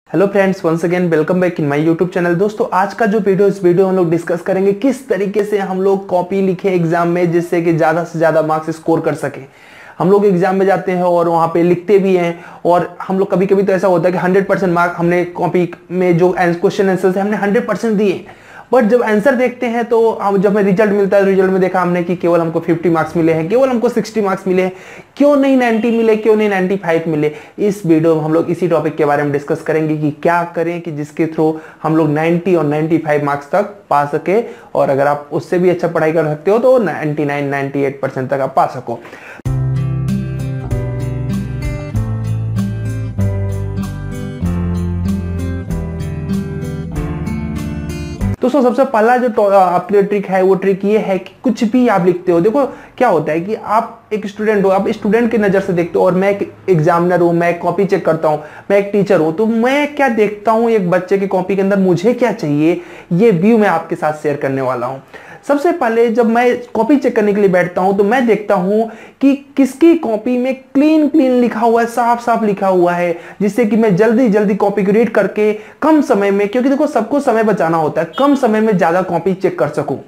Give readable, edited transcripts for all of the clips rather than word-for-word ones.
Hello friends, once again welcome back in my YouTube channel. दोस्तों, आज का जो वीडियो इस वीडियो हम लोग डिस्कस करेंगे किस तरीके से हम लोग कॉपी लिखे एग्जाम में जिससे कि ज़्यादा से ज़्यादा मार्क्स स्कोर कर सकें। हम लोग एग्जाम में जाते हैं और वहाँ पे लिखते भी हैं और हम लोग कभी कभी तो ऐसा होता है कि 100% मार्क हमने कॉपी में जो क्वेश्चन आंसर है हमने 100% दिए, बट जब आंसर देखते हैं तो जब हमें रिजल्ट मिलता है, रिजल्ट में देखा हमने कि केवल हमको 50 मार्क्स मिले हैं, केवल हमको 60 मार्क्स मिले हैं, क्यों नहीं 90 मिले, क्यों नहीं 95 मिले। इस वीडियो में हम लोग इसी टॉपिक के बारे में डिस्कस करेंगे कि क्या करें कि जिसके थ्रू हम लोग 90 और 95 मार्क्स तक पा सके, और अगर आप उससे भी अच्छा पढ़ाई कर सकते हो तो 99-98% तक आप पा सको। दोस्तों, सबसे पहला जो आपके ट्रिक है वो ट्रिक ये है कि कुछ भी आप लिखते हो, देखो क्या होता है कि आप एक स्टूडेंट हो, आप स्टूडेंट की नज़र से देखते हो और मैं एक एग्जामिनर हूँ, मैं कॉपी चेक करता हूँ, मैं एक टीचर हूँ, तो मैं क्या देखता हूँ एक बच्चे की कॉपी के अंदर मुझे क्या चाहिए, ये व्यू मैं आपके साथ शेयर करने वाला हूँ। सबसे पहले जब मैं कॉपी चेक करने के लिए बैठता हूं तो मैं देखता हूं कि किसकी कॉपी में क्लीन लिखा हुआ है, साफ साफ लिखा हुआ है, जिससे कि मैं जल्दी जल्दी कॉपी को रीड करके कम समय में, क्योंकि देखो सबको समय बचाना होता है, कम समय में ज्यादा कॉपी चेक कर सकूं।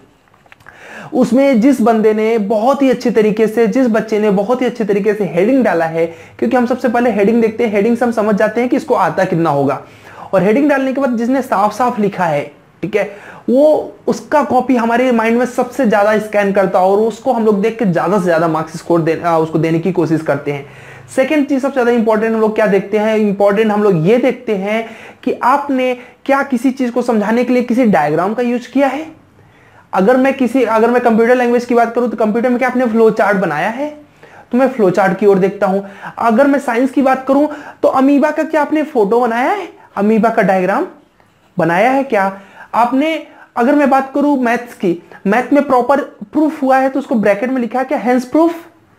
उसमें जिस बंदे ने बहुत ही अच्छे तरीके से, जिस बच्चे ने बहुत ही अच्छे तरीके से हेडिंग डाला है, क्योंकि हम सबसे पहले हेडिंग देखते हैं, हेडिंग से हम समझ जाते हैं कि इसको आता कितना होगा, और हेडिंग डालने के बाद जिसने साफ साफ लिखा है, ठीक है, वो उसका कॉपी हमारे माइंड में सबसे ज्यादा स्कैन करता है और उसको हम लोग देख के ज्यादा से ज्यादा मार्क्स स्कोर उसको देने की कोशिश करते हैं। सेकंड चीज सबसे ज्यादा इंपॉर्टेंट हम लोग क्या देखते हैं, इंपॉर्टेंट हम लोग ये देखते हैं कि आपने क्या किसी चीज को समझाने के लिए किसी डायग्राम का यूज किया है। अगर मैं कंप्यूटर लैंग्वेज की बात करूं तो कंप्यूटर में क्या आपने फ्लो चार्ट बनाया है, तो मैं फ्लो चार्ट की ओर देखता हूं। अगर मैं साइंस की बात करूं तो अमीबा का क्या आपने फोटो बनाया है, अमीबा का डायग्राम बनाया है क्या आपने। अगर मैं बात करूं मैथ्स की, मैथ में प्रॉपर प्रूफ हुआ है तो उसको ब्रैकेट में लिखा है क्या, हेंस प्रूफ।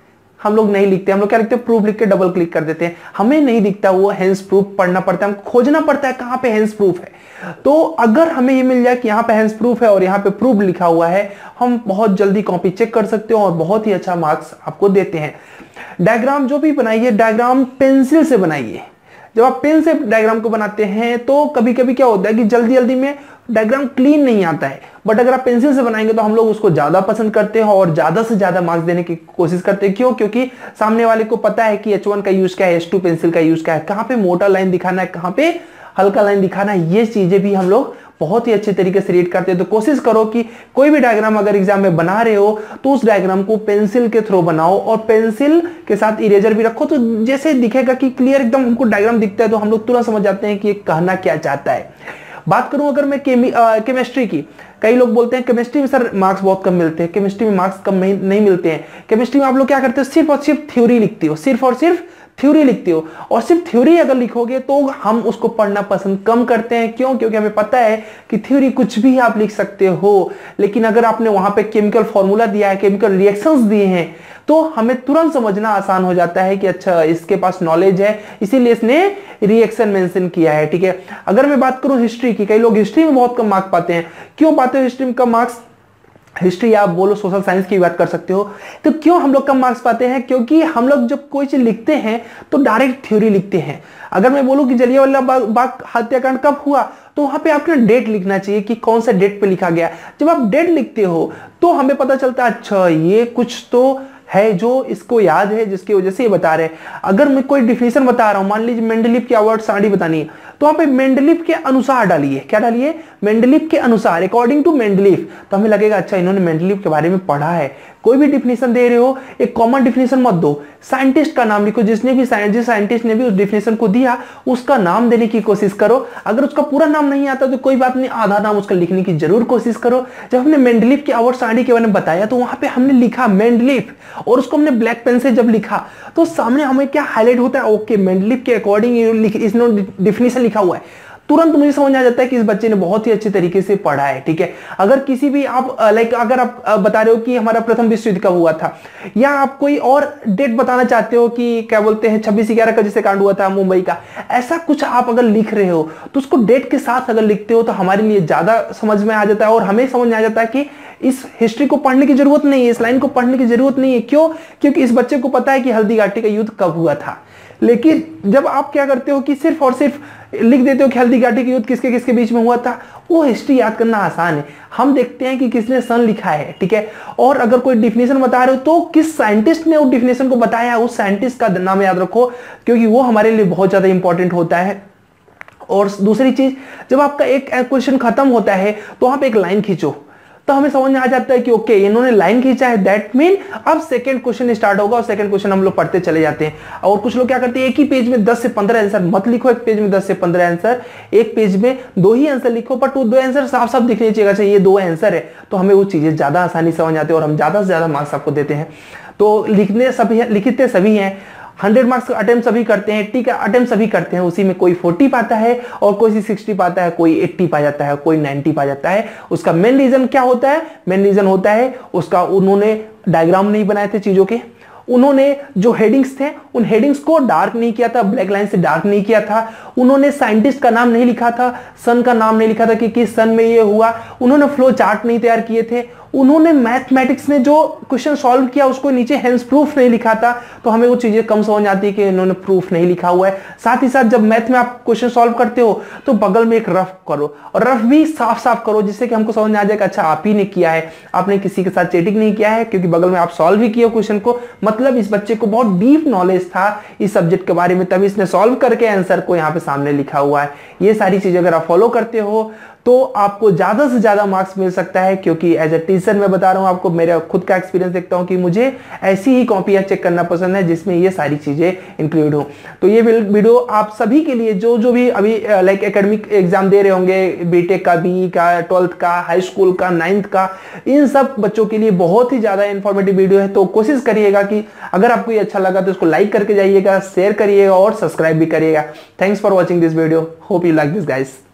हम लोग नहीं लिखते, हम लोग क्या लिखते हैं, प्रूफ लिख के डबल क्लिक कर देते हैं, हमें नहीं दिखता वो हेंस प्रूफ, पढ़ना पड़ता है, हमको खोजना पड़ता है कहां पे हेंस प्रूफ है। तो अगर हमें ये मिल जाए कि यहाँ पे हेंस प्रूफ है और यहाँ पे प्रूफ लिखा हुआ है, हम बहुत जल्दी कॉपी चेक कर सकते हो और बहुत ही अच्छा मार्क्स आपको देते हैं। डायग्राम जो भी बनाइए, डायग्राम पेंसिल से बनाइए। जब आप पेन से डायग्राम को बनाते हैं तो कभी कभी क्या होता है कि जल्दी जल्दी में डायग्राम क्लीन नहीं आता है, बट अगर आप पेंसिल से बनाएंगे तो हम लोग उसको ज्यादा पसंद करते हैं और ज्यादा से ज्यादा मार्क्स देने की कोशिश करते हैं। क्यों? क्योंकि सामने वाले को पता है कि H1 का यूज क्या है, H2 पेंसिल का यूज क्या है, कहाँ पे मोटा लाइन दिखाना है, कहाँ पे हल्का लाइन दिखाना है, ये चीजें भी हम लोग बहुत ही अच्छे तरीके से रीड करते हैं। तो कोशिश करो कि कोई भी डायग्राम अगर एग्जाम में बना रहे हो तो उस डायग्राम को पेंसिल के थ्रू बनाओ और पेंसिल के साथ इरेजर भी रखो, तो जैसे दिखेगा कि क्लियर एकदम हमको डायग्राम दिखता है तो हम लोग तुरंत समझ जाते हैं कि ये कहना क्या चाहता है। बात करूं अगर मैं केमिस्ट्री की, कई लोग बोलते हैं केमिस्ट्री में सर मार्क्स बहुत कम मिलते हैं, केमिस्ट्री में मार्क्स कम नहीं मिलते हैं। केमिस्ट्री में आप लोग क्या करते हो, सिर्फ और सिर्फ थ्योरी लिखते हो, सिर्फ और सिर्फ थ्योरी लिखते हो, और सिर्फ थ्योरी अगर लिखोगे तो हम उसको पढ़ना पसंद कम करते हैं। क्यों? क्योंकि हमें पता है कि थ्योरी कुछ भी आप लिख सकते हो, लेकिन अगर आपने वहां पे केमिकल फॉर्मूला दिया है, केमिकल रिएक्शंस दिए हैं, तो हमें तुरंत समझना आसान हो जाता है कि अच्छा इसके पास नॉलेज है, इसीलिए इसने रिएक्शन मेंशन किया है। ठीक है, अगर मैं बात करूं हिस्ट्री की, कई लोग हिस्ट्री में बहुत कम मार्क्स पाते हैं। क्यों पाते हो हिस्ट्री में कम मार्क्स? हिस्ट्री आप बोलो, सोशल साइंस की बात कर सकते हो, तो क्यों हम लोग कम मार्क्स पाते हैं? क्योंकि हम लोग जब कोई चीज लिखते हैं तो डायरेक्ट थ्योरी लिखते हैं। अगर मैं बोलूं कि जलियांवाला बाग हत्याकांड कब हुआ, तो वहां पे आपने डेट लिखना चाहिए कि कौन सा डेट पे लिखा गया। जब आप डेट लिखते हो तो हमें पता चलता है अच्छा ये कुछ तो है जो इसको याद है, जिसकी वजह से ये बता रहे हैं। अगर मैं कोई डिफिनेशन बता रहा हूं, मान लीजिए मेंडलीव की अवार्ड साड़ी बतानी है, तो वहां पे मेंडलीव के अनुसार डालिए, क्या डालिए, मेंडलीव के अनुसार, अकॉर्डिंग टू मेंडलीव, तो हमें लगेगा अच्छा इन्होंने मेंडलीव के बारे में पढ़ा है। कोई भी डिफिनेशन दे रहे हो, एक कॉमन डिफिनेशन मत दो, साइंटिस्ट का नाम लिखो, जिस साइंटिस्ट ने भी उस डिफिनेशन को दिया उसका नाम देने की कोशिश करो। अगर उसका पूरा नाम नहीं आता तो कोई बात नहीं, आधा नाम उसका लिखने की जरूर कोशिश करो। जब हमने मेंडलीव की अवार्ड साड़ी के बारे में बताया तो वहां पे हमने लिखा मेंडलीव, और उसको हमने ब्लैक पेन से जब लिखा तो सामने हमें क्या हाईलाइट होता है, ओके मेंडलीव के अकॉर्डिंग इसने डिफिनेशन लिखा हुआ है। तुरंत मुझे समझ आ जाता है कि इस बच्चे ने बहुत ही अच्छे तरीके से पढ़ा है। ठीक है, अगर किसी भी आप अगर आप बता रहे हो कि हमारा प्रथम विश्व युद्ध कब हुआ था, या आप कोई और डेट बताना चाहते हो कि क्या बोलते हैं 26/11 का जैसे कांड हुआ था मुंबई का, ऐसा कुछ आप अगर लिख रहे हो तो उसको डेट के साथ अगर लिखते हो तो हमारे लिए ज्यादा समझ में आ जाता है और हमें समझ में आ जाता है कि इस हिस्ट्री को पढ़ने की जरूरत नहीं है, इस लाइन को पढ़ने की जरूरत नहीं है। क्यों? क्योंकि इस बच्चे को पता है कि हल्दी घाटी का युद्ध कब हुआ था। लेकिन जब आप क्या करते हो कि सिर्फ और सिर्फ लिख देते हो कि हल्दी घाटी का युद्ध किसके किसके बीच में हुआ था, वो हिस्ट्री याद करना आसान है। हम देखते हैं कि किसने सन लिखा है, ठीक है, और अगर कोई डिफिनेशन बता रहे हो तो किस साइंटिस्ट ने उस डिफिनेशन को बताया, उस साइंटिस्ट का नाम याद रखो, क्योंकि वो हमारे लिए बहुत ज्यादा इंपॉर्टेंट होता है। और दूसरी चीज, जब आपका एक क्वेश्चन खत्म होता है तो आप एक लाइन खींचो, तो हमें समझ में आ जाता है कि ओके इन्होंने लाइन खींचा है, दैट मीन अब सेकंड क्वेश्चन स्टार्ट होगा, और सेकंड क्वेश्चन हम लोग पढ़ते चले जाते हैं। और कुछ लोग क्या करते हैं, एक ही पेज में 10 से 15 आंसर मत लिखो, एक पेज में 10 से 15 आंसर, एक पेज में 2 ही आंसर लिखो, बट वो 2 आंसर साफ साफ दिखने चाहिए, अच्छा ये 2 आंसर है, तो हमें वो चीजें ज्यादा आसानी समझ आती है और हम ज्यादा से ज्यादा मार्क्स आपको देते हैं। तो लिखते सभी हैं, 100 मार्क्स का अटेम्प्ट सभी करते हैं, 80 का अटेम्प्ट सभी करते हैं, उसी में कोई 40 पाता है और कोई 60 पाता है, कोई 80 पा जाता है, कोई 90 पा जाता है। उसका मेन रीजन क्या होता है, मेन रीजन होता है उसका उन्होंने डायग्राम नहीं बनाए थे चीजों के, उन्होंने जो हेडिंग्स थे उन हेडिंग्स को डार्क नहीं किया था, ब्लैक लाइन से डार्क नहीं किया था, उन्होंने साइंटिस्ट का नाम नहीं लिखा था, सन का नाम नहीं लिखा था कि किस सन में ये हुआ, उन्होंने फ्लो चार्ट नहीं तैयार किए थे, उन्होंने मैथमेटिक्स में जो क्वेश्चन सॉल्व किया उसको नीचे हेंस प्रूफ नहीं लिखा था, तो हमें वो चीजें कम समझ आती है कि इन्होंने प्रूफ नहीं लिखा हुआ है। साथ ही साथ जब मैथ में आप क्वेश्चन सॉल्व करते हो तो बगल में एक रफ करो, और रफ भी साफ साफ करो, जिससे कि हमको समझ में आ जाएगा अच्छा आप ही ने किया है, आपने किसी के साथ चीटिंग नहीं किया है, क्योंकि बगल में आप सॉल्व भी किए क्वेश्चन को, मतलब इस बच्चे को बहुत डीप नॉलेज था इस सब्जेक्ट के बारे में, तभी इसने सॉल्व करके आंसर को यहाँ पे सामने लिखा हुआ है। ये सारी चीजें अगर आप फॉलो करते हो तो आपको ज्यादा से ज्यादा मार्क्स मिल सकता है, क्योंकि एज ए टीचर मैं बता रहा हूं आपको, मेरा खुद का एक्सपीरियंस देखता हूं कि मुझे ऐसी ही कॉपियां चेक करना पसंद है जिसमें ये सारी चीजें इंक्लूड हो। तो ये वीडियो आप सभी के लिए जो भी अभी लाइक एकेडमिक एग्जाम दे रहे होंगे, बीटेक का, बीई का, 12th का, हाई स्कूल का, 9th का, इन सब बच्चों के लिए बहुत ही ज्यादा इंफॉर्मेटिव वीडियो है। तो कोशिश करिएगा कि अगर आपको ये अच्छा लगा तो इसको लाइक करके जाइएगा, शेयर करिएगा और सब्सक्राइब भी करिएगा। Thanks for watching this video, hope you like this guys.